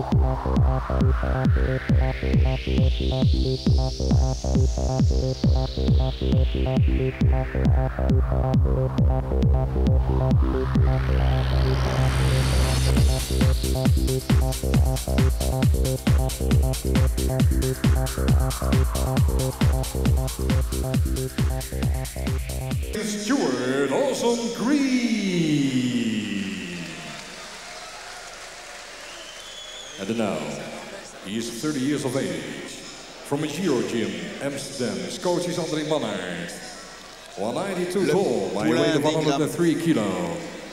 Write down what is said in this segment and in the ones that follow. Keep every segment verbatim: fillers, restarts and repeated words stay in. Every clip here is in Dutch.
Stuart Awesome Green. And now, he is thirty years of age. From a Giro gym, Amsterdam, his coach is André Mannaert. one ninety-two tall, by weight of one hundred three kilo.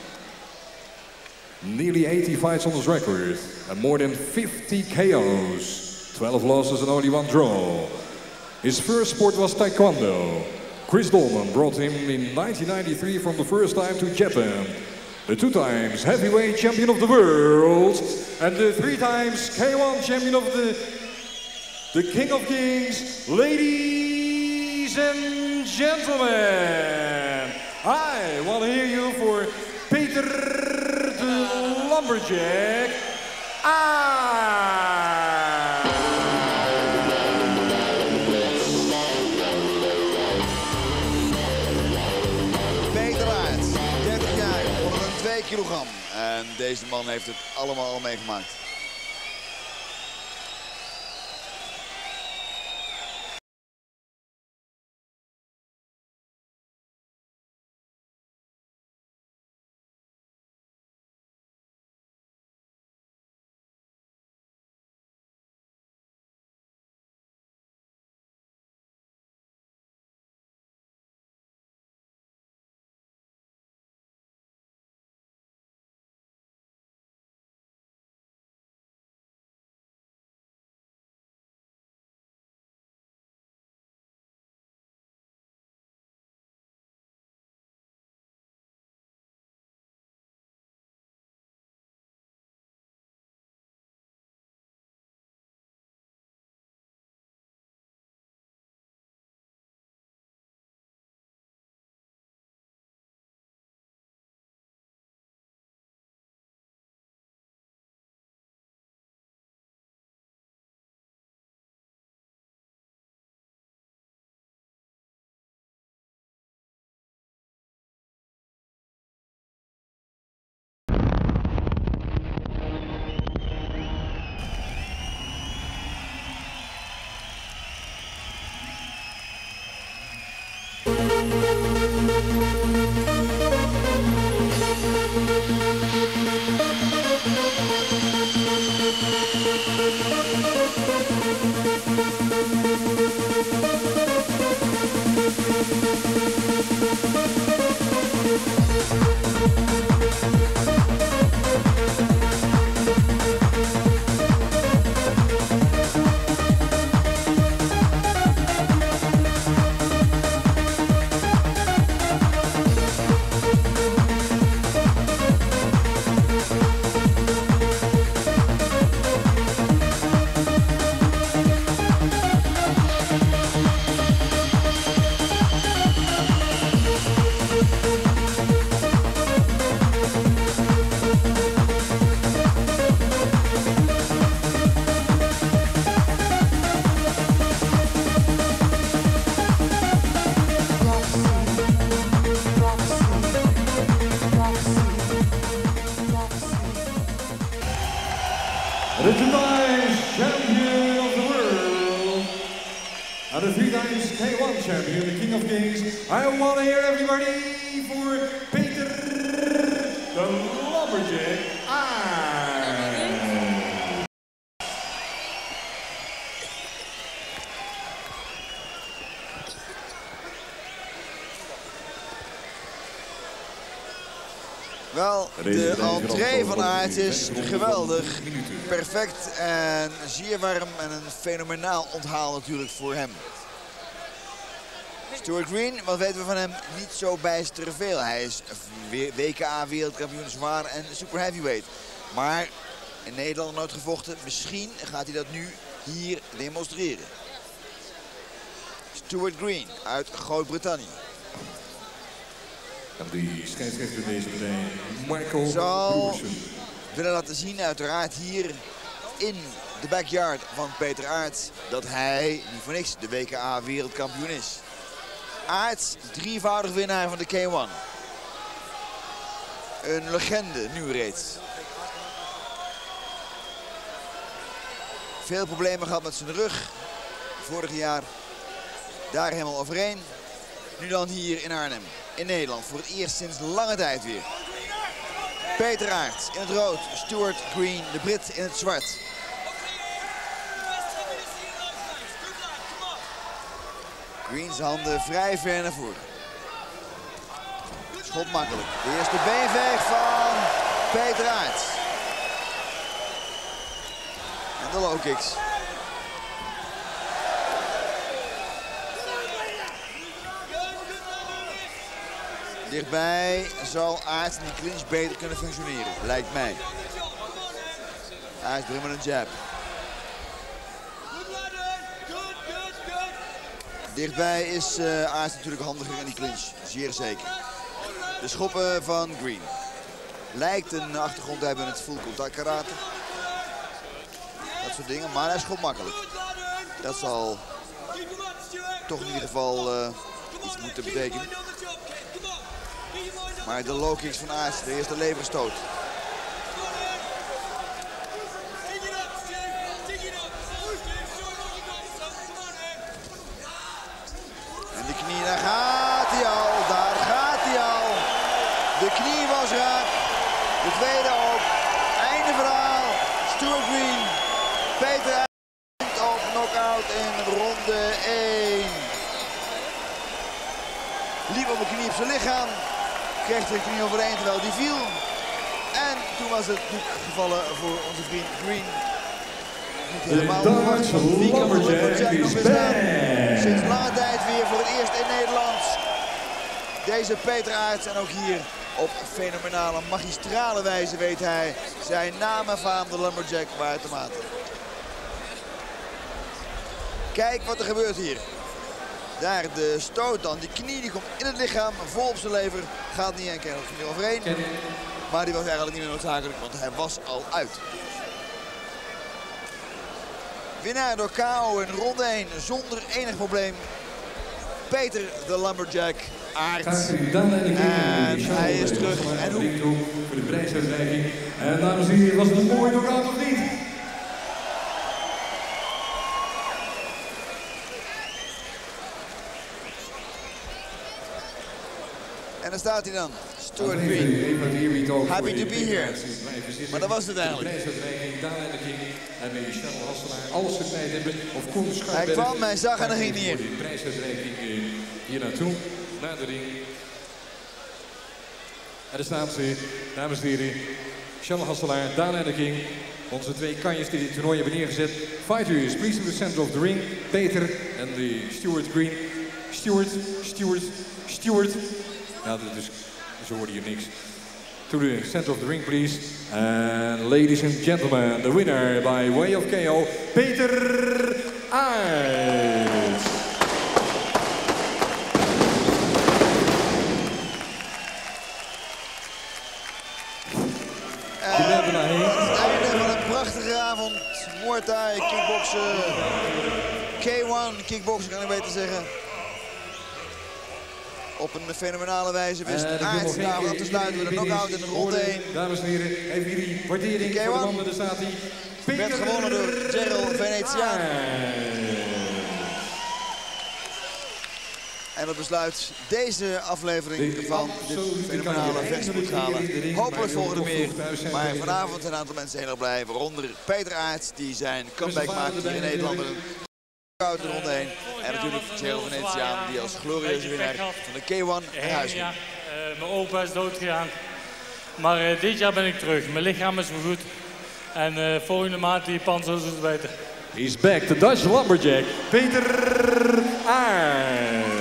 Nearly eighty fights on his record, and more than fifty K Os. twelve losses and only one draw. His first sport was Taekwondo. Chris Dolman brought him in nineteen ninety-three from the first time to Japan. The two times heavyweight champion of the world and the three times K one champion of the, the King of Kings. Ladies and gentlemen, I want to hear you for Peter the Lumberjack. Ah! kilogram. En deze man heeft het allemaal al meegemaakt. The two times champion of the world and the three times K one champion, the King of Kings. I want to hear everybody for Peter the Lumberjack. Ah. Wel, de entree van Aert is geweldig, perfect en zeer warm en een fenomenaal onthaal natuurlijk voor hem. Stuart Green, wat weten we van hem? Niet zo bijster veel. Hij is W K A-wereldkampioen zwaar en super heavyweight. Maar in Nederland nooit gevochten. Misschien gaat hij dat nu hier demonstreren. Stuart Green uit Groot-Brittannië. En die scheidsrechter deze meteen, Michael zal Bruce. willen laten zien, uiteraard hier in de backyard van Peter Aerts dat hij, niet voor niks, de W K A wereldkampioen is. Aerts, drievoudig winnaar van de K één. Een legende nu reeds. Veel problemen gehad met zijn rug. Vorig jaar daar helemaal overheen. Nu dan hier in Arnhem, in Nederland. Voor het eerst sinds lange tijd weer. Peter Aerts in het rood, Stuart Green, de Brit in het zwart. Greens handen vrij ver naar voren. Schot makkelijk. De eerste beenveeg van Peter Aerts. En de low kicks. Dichtbij zal Aerts in die clinch beter kunnen functioneren, lijkt mij. Aerts begint met een jab. Dichtbij is uh, Aerts natuurlijk handiger in die clinch, zeer zeker. De schoppen van Green. Lijkt een achtergrond te hebben in het full contact karate. Dat soort dingen, maar hij schopt makkelijk. Dat zal toch in ieder geval uh, iets moeten betekenen. Maar de low kicks van Aerts, de eerste leverstoot. En de knie, daar gaat hij al, daar gaat hij al. De knie was raak, de tweede ook. Einde verhaal, Stuart Green. Peter Aerts op knockout in ronde één. Liep op een knie op zijn lichaam. Kreeg de knie overheen terwijl die viel. En toen was het doek gevallen voor onze vriend Green. Niet helemaal verwacht. Wie kan de Lumberjack nog weer staan? Sinds lange tijd weer voor het eerst in Nederland. Deze Peter Aerts en ook hier op fenomenale, magistrale wijze weet hij zijn naam en faam de Lumberjack waar te maten. Kijk wat er gebeurt hier. Daar de stoot dan, die knie die komt in het lichaam, vol op zijn lever. Gaat niet en keer er overheen. Maar die was eigenlijk niet meer noodzakelijk, want hij was al uit. Winnaar door K O in ronde één, zonder enig probleem. Peter de Lumberjack Aerts. En hij is terug. En hoe? Voor de prijsuitreiking. En dames en heren, was het een mooi knockout of niet? En daar staat hij dan, Stuart Green. Happy to be here. Maar dat was het eigenlijk. Hij kwam, hij zag en dan ging hij hier. De prijsuitreiking hier naartoe, naar de ring. En daar staan ze, dames en heren. Charles Hasselaar, Daan de King. Onze twee kanjes die dit toernooi hebben neergezet. Fighters, please to the center of the ring. Peter en de Stuart Green. Stuart, Stuart, Stuart. Ja, dus, dus hoorde hier niks. To the center of the ring, please. And ladies and gentlemen, the winner by way of K O, Peter Aerts. En het einde van een prachtige avond. Muay Thai, kickboksen. K één, kickboksen kan ik beter zeggen. Op een fenomenale wijze wist uh, Aerts de avond af te sluiten met een knockout in de ronde één. Dames en heren, even jullie waardering voor de mannen. Daar staat hij. Werd gewonnen door Gerald Venetiaan. En dat besluit deze aflevering de van dit fenomenale vechtsportgala. Hopelijk volgende meer. Maar vanavond een aantal mensen heel erg blij. Waaronder Peter Aerts die zijn comeback maakt hier in Nederland. Knockout in de ronde één. En natuurlijk Gerald Venetiaan die als glorieuze winnaar van de K één naar huis ging. Ja, uh, mijn opa is dood gegaan. Maar uh, dit jaar ben ik terug. Mijn lichaam is weer goed. En uh, volgende maand die pan zullen ze het weten. He's back, the Dutch Lumberjack, Peter Aerts.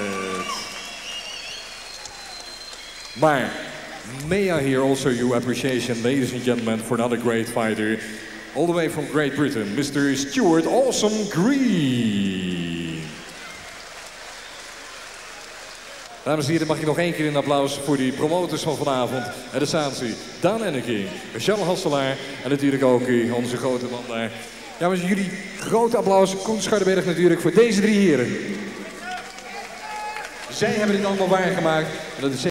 Maar may I hear also your appreciation, ladies and gentlemen, for another great fighter. All the way from Great Britain, Mister Stuart Awesome Green. Dames en heren, mag ik nog één keer een applaus voor die promotors van vanavond. En de Saansie, Daan Enneking, Charles Hasselaar en natuurlijk ook onze grote man daar. Ja, maar jullie groot applaus, Koen Schardenberg natuurlijk, voor deze drie heren. Zij hebben dit allemaal waargemaakt. En dat is